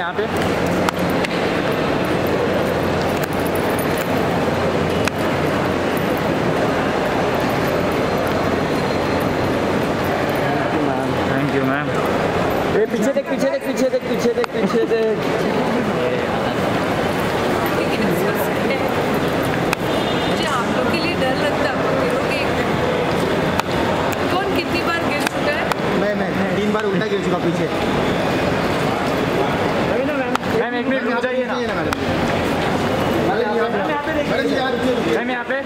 यहाँ पे। Thank you ma'am. पीछे देख, पीछे देख, पीछे देख, पीछे देख, पीछे देख। मुझे आप लोग के लिए डर लगता है, कौन कितनी बार गिर चुका है? मैं 3 बार उल्टा गिर चुका पीछे। मैम 1 मिनट रुक जाइए ना। मैम यहाँ पे